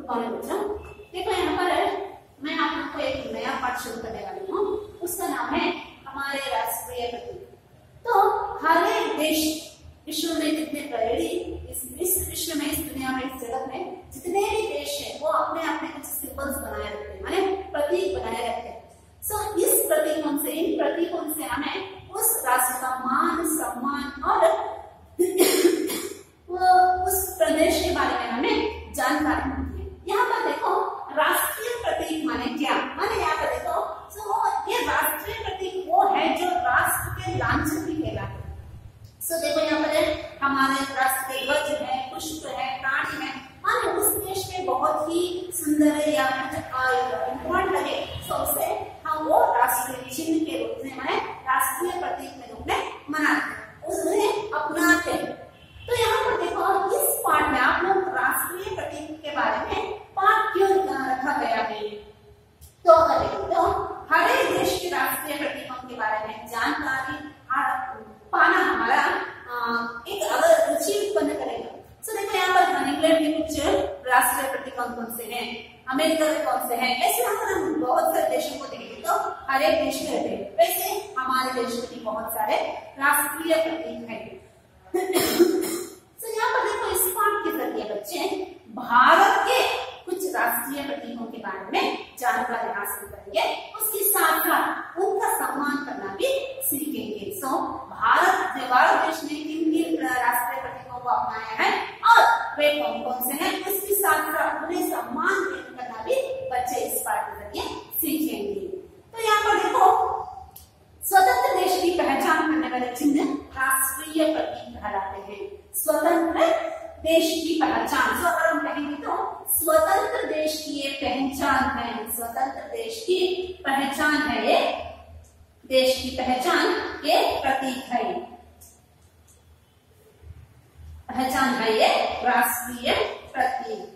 Good morning बच्चों। देखो यहाँ पर मैं आप लोग को एक नया पाठ शुरू करने वाली हूँ, उसका नाम है हमारे राष्ट्रीय प्रतीक। तो हर एक देश विश्व में जितने इस विश्व में, इस दुनिया में, इस जगत में जितने भी देश हैं वो अपने अपने कुछ सिंबल्स बनाए रखते हैं, माने प्रतीक बनाए रखते हैं। सो इस प्रतीकों से, इन प्रतीकों से हमें उस राष्ट्र का मान सम्मान और उस प्रदेश के बारे में हमें जानकारी मिलती है। यहाँ पर देखो राष्ट्रीय प्रतीक माने क्या, माने यहाँ पर देखो ये राष्ट्रीय प्रतीक वो है जो राष्ट्र के लांछन भी कहलाते हैं। सो देखो यहाँ पर हमारे राष्ट्र के ध्वज है, पुष्प है, प्राणी है, माने उस देश में बहुत ही सुंदर है या इम्पोर्टेंट लगे तो उसे हम वो राष्ट्रीय चिन्ह के रूप में, माने राष्ट्रीय प्रतीक के रूप में मनाते हैं, उसमें अपनाते हैं। तो यहाँ पर देखो इस पाठ में आप लोग राष्ट्रीय प्रतीक के बारे में पाठ क्यों रखा गया है, तो हर एक देश के राष्ट्रीय प्रतीकों के बारे में जानकारी पाना हमारा एक अलग रुचि उत्पन्न करेगा। तो देखो यहाँ पर इंग्लैंड के कुछ राष्ट्रीय प्रतीक कौन से हैं, अमेरिका के कौन से हैं, ऐसे हम बहुत सारे देशों को देखेंगे तो हर एक देश में रहते हैं। वैसे हमारे देश में भी बहुत सारे राष्ट्रीय प्रतीक हैं। तो यहाँ पर देखो इस पाठ के जरिए बच्चे भारत के कुछ राष्ट्रीय प्रतीकों के बारे में जानकारी हासिल करेंगे, उसके साथ साथ उनका सम्मान करना भी सीखेंगे। सो भारत देश ने किन किन राष्ट्रीय प्रतीकों को अपनाया है और वे कौन कौन से हैं, उसके साथ साथ उन्हें सम्मान करना भी बच्चे इस पाठ के जरिए सीखेंगे। तो यहाँ पर देखो स्वतंत्र देश की पहचान करने वाले चिन्ह राष्ट्रीय प्रतीक कहलाते हैं। स्वतंत्र देश की पहचान, सो अगर हम कहेंगे तो स्वतंत्र देश की ये पहचान है, स्वतंत्र देश की पहचान है, ये देश की पहचान के प्रतीक है, पहचान है ये राष्ट्रीय प्रतीक।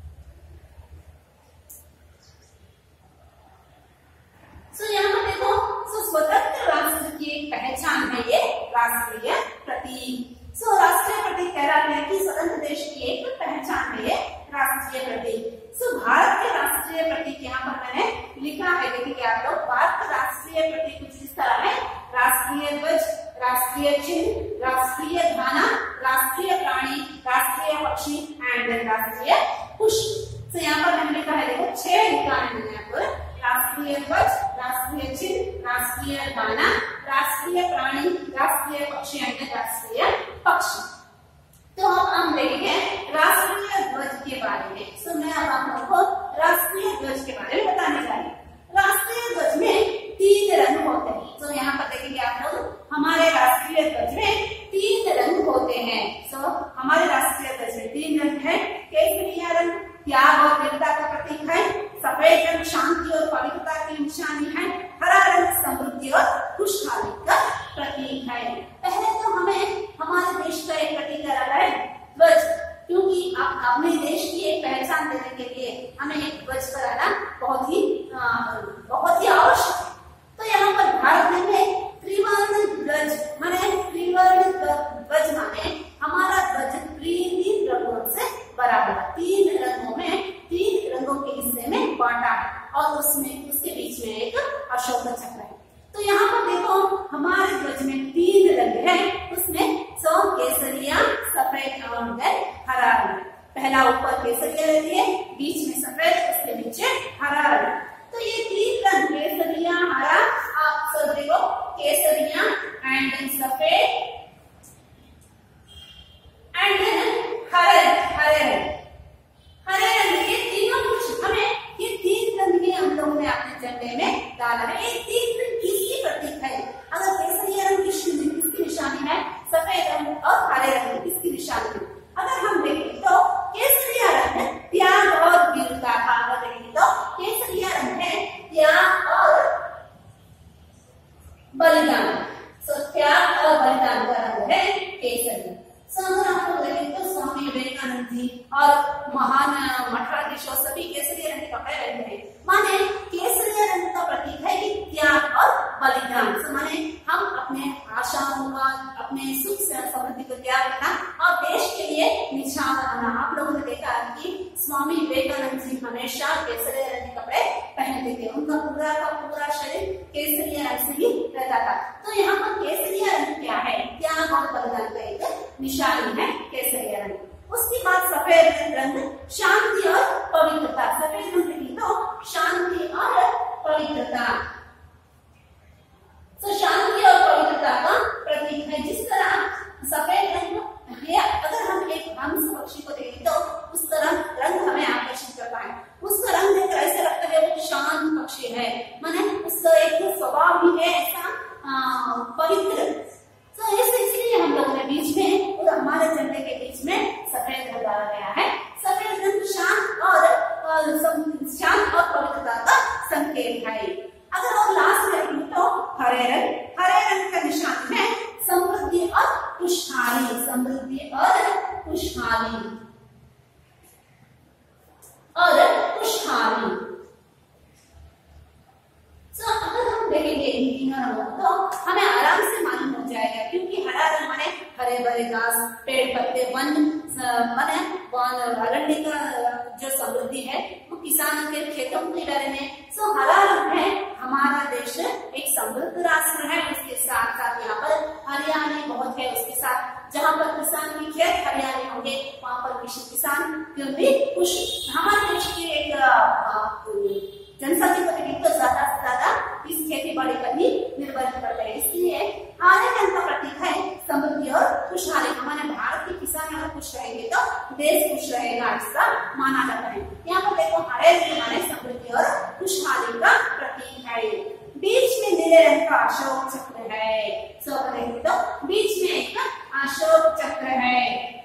सो यहाँ पर देखो स्वतंत्र राष्ट्र की एक पहचान है ये राष्ट्रीय प्रतीक। सो राष्ट्रीय प्रतीक कहलाते हैं कि स्वतंत्र देश की एक पहचान है ये राष्ट्रीय प्रतीक। सो भारत के राष्ट्रीय प्रतीक यहाँ पर मैंने लिखा है, देखिए आप लोग, भारत का राष्ट्रीय प्रतीक कुछ इस तरह है, राष्ट्रीय ध्वज, राष्ट्रीय चिन्ह, राष्ट्रीय घाना, राष्ट्रीय प्राणी, राष्ट्रीय पक्षी एंड राष्ट्रीय पुष्प। तो यहाँ पर मैंने लिखा है, देखो 6 लिखा है मैंने यहाँ पर, राष्ट्रीय ध्वज, राष्ट्रीय चिन्ह, राष्ट्रीय गाना, राष्ट्रीय प्राणी, राष्ट्रीय पक्षी एंड राष्ट्रीय पक्षी। तो हम देखेंगे राष्ट्रीय ध्वज के बारे में। सो मैं अब आप लोगों को राष्ट्रीय ध्वज के बारे में बताने जा रही हूँ। राष्ट्रीय ध्वज में 3 रंग होते हैं। तो यहाँ पर देखेंगे आप लोग, हमारे राष्ट्रीय ध्वज में 3 रंग होते हैं। सो हमारे राष्ट्रीय ध्वज में 3 रंग है। केसरिया रंग त्याग और वीरता का प्रतीक है, सफेद रंग शांति और पवित्रता की निशानी है, हरा रंग समृद्धि और खुशहाली का प्रतीक है। पहले तो हमें हमारे देश का एक प्रतीक है ध्वज, क्योंकि अपने देश की एक पहचान देने के लिए हमें एक ध्वज कराना बहुत ही आवश्यक है। तो यहाँ पर भारत में त्रिवर्ण ध्वज माने, त्रिवर्ण ध्वज माने हमारा ध्वज 3 रंगों से बराबर, 3 रंगों में, 3 रंगों के हिस्से में बांटा है और उसमें उसके बीच में एक अशोक चक्र है। तो यहाँ पर देखो हमारे ध्वज में 3 रंग है, उसमें केसरिया, सफेद और हरा रंग। पहला ऊपर केसरिया रहती है, बीच में सफेद, उसके नीचे हरा रंग। तो ये 3 रंग केसरिया, हरा, आप सब देखो केसरिया एंड सफेद एंड हरे रंग, ये तीनों कुछ हमें ये 3 रंग ही हम लोगों ने अपने झंडे में डाला है। ये 3 रंग किसकी प्रतीक है? अगर केसरिया रंग किसकी निशानी है, सफेद रंग और हरे रंग किसकी निशानी है? अगर हम देखें तो केसरिया रंग त्याग और वीरता का, अगर देखें तो केसरिया रंग है त्याग और बलिदान। सो त्याग और बलिदान का रंग है केसरी। अगर आप लोग देखें तो स्वामी विवेकानंद जी और महान मठाधीशों सभी केसरिया रंग के कपड़े पहनते हैं, माने केसरिया रंग का प्रतीक है कि त्याग और बलिदान। माने हम अपने आशाओं का, अपने सुख समृद्धि को त्याग करना और देश के लिए निछावर होना। आप लोगों ने देखा कि स्वामी विवेकानंद जी हमेशा केसरिया रंग के कपड़े पहनते थे। उनका पूरा का पूरा शरीर केसरिया रंग से ही रहता था। तो यहाँ पर केसरिया रंग क्या है? त्याग और बलिदान का एक निशानी है केसरिया रंग। उसके बाद सफेद रंग शांति और पवित्रता। सफेद रंग की तो शांति और पवित्रता, तो शांति और पवित्रता का प्रतीक है। जिस तरह सफेद रंग है, अगर हम एक हंस पक्षी को देखें तो उसका रंग हमें आकर्षित करता है। उसका रंग देखकर ऐसा लगता है वो शांत पक्षी है, माने उसका एक स्वभाव भी है ऐसा पवित्र। तो इसलिए हम लोगों ने बीच में और हमारे झंडे के बीच में सफेद रंग डाला गया है। सफेद रंग शांत और पवित्रता का संकेत है। अगर और लास्ट में तो हरे रंग का निशान है समृद्धि और खुशहाली। समृद्धि और खुशहाली तो अगर हम देखेंगे इन तीनों रंगों तो हमें आराम से मालूम हो जाएगा, क्योंकि हरा रंग माने हरे भरे घास, पेड़ पत्ते, वन माने अरण्य का जो समृद्धि है वो किसानों के खेतों के बारे में। सो हरा रंग है, हमारा देश एक समृद्ध राष्ट्र है। उसके साथ साथ यहाँ पर हरियाली बहुत है। उसके साथ जहाँ पर किसान की खेत हरियाली होंगे वहाँ पर किसान भी खुश। हमारे देश की एक जनसंख्या को देखें तो ज्यादा से ज्यादा इस खेती बाड़ी पर ही निर्भर करते हैं। इसलिए हरे रंग का प्रतीक है समृद्धि और खुशहाली। हमारे भारत के किसान अगर खुश रहेंगे तो देश खुश रहेगा, ऐसा माना जाता है। यहाँ पर देखो हरे रंग माने समृद्धि और खुशहाली का प्रतीक है। बीच में नीले रंग का अशोक चक्र है। तो बीच में एक अशोक चक्र है।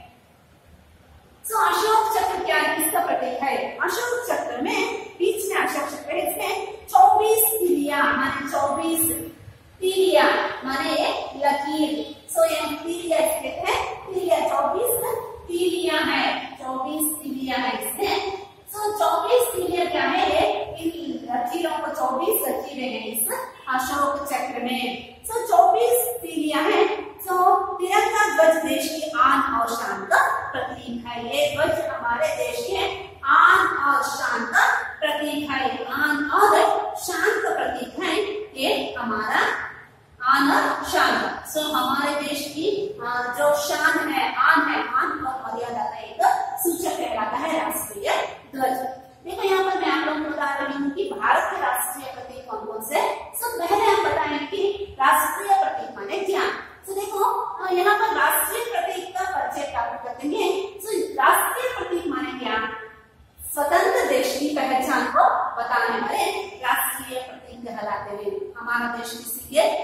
अशोक चक्र क्या है, किसका प्रतीक है? अशोक चक्र में बीच में अशोक चक्र है, इसमें 24 तीलियां माने 24 तीलियां माने लकीर। ये तीलियां कहते हैं, तीलियां 24 तीलियां है, 24 तीलियां है इसमें। 24 तीलियां क्या है? इन लकीरों को 24 लकीरें हैं इस अशोक चक्र में। 24 तीलियां है। तिरंगा ध्वज देश की आन और शान का प्रतीक है। ये ध्वज हमारे देश के आन और शान का प्रतीक है। आन और शान का प्रतीक है ये हमारा आन और शान। हमारे देश की जो शान है, आन और मर्यादा का एक सूचक कहलाता है राष्ट्रीय ध्वज। देखो यहाँ पर मैं आप लोगों को बता रही हूँ कि भारत के राष्ट्रीय प्रतीक कौन कौन से। पहले हम बताएं कि राष्ट्रीय प्रतीक माने क्या। देखो यहाँ पर राष्ट्रीय प्रतीक का परिचय प्राप्त करते हैं। राष्ट्रीय प्रतीक माने क्या? स्वतंत्र देश की पहचान को बताने वाले राष्ट्रीय प्रतीक कहलाते हैं। हमारा देश किसी के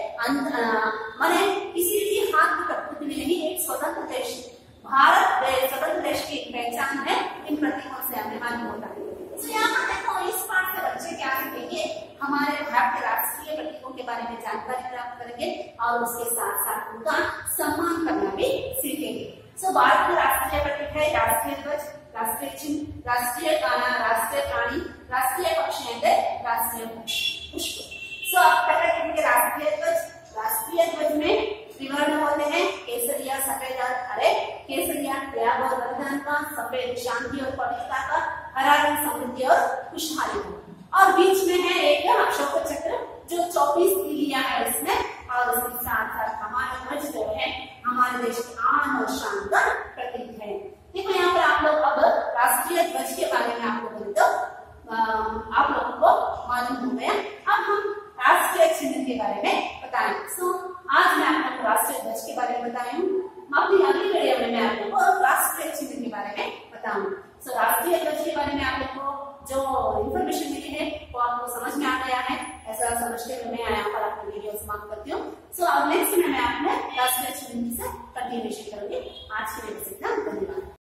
माने किसी की हाथ की कठपुतली में नहीं, एक स्वतंत्र देश, भारत स्वतंत्र देश की पहचान है। इन प्रतीकों से हमें मालूम होता है। यहाँ पर देखो इस पाठ से बच्चे क्या सीखेंगे? हमारे भारत के राष्ट्रीय प्रतीकों के बारे में जानकारी प्राप्त करेंगे और उसके साथ साथ उनका सम्मान करना भी सीखेंगे। भारत के राष्ट्रीय प्रतीक है राष्ट्रीय ध्वज, राष्ट्रीय चिन्ह, राष्ट्रीय गाना, राष्ट्रीय प्राणी, राष्ट्रीय पक्षी, राष्ट्रीय पुष्प। आप पहले राष्ट्रीय ध्वज। राष्ट्रीय ध्वज में त्रिवर्ण होते हैं, केसरिया सफेद और हरे। केसरिया त्याग और बलिदान का, सफेद शांति और पवित्रता का, हरा रंग समृद्धि और खुशहाली का, और बीच में है एक अशोक चक्र जो 24 तीलियां है इसमें। और उसके साथ साथ हमारा ध्वज जो है हमारे देश की आन और शान का प्रतीक है। देखो यहाँ पर आप लोग अब राष्ट्रीय ध्वज के बारे में आपको बोले तो आप लोगों को मालूम हो गया। अब हम राष्ट्रीय चिन्ह के बारे में बताएं। आज मैं आप लोगों को राष्ट्रीय ध्वज के बारे में बताई हूँ। अपनी अगली वीडियो में मैं आप लोगों को राष्ट्रीय चिन्ह के बारे में बताऊंगी। राष्ट्रीय ध्वज के बारे में आप लोग को जो इन्फॉर्मेशन मिली है वो आपको समझ में आ गया है। ऐसा समझते हुए मैं यहाँ पर अपनी वीडियो समाप्त करती हूँ। अब नेक्स्ट में मैं आपने राष्ट्रीय चिन्ह से कंटिन्यूएशन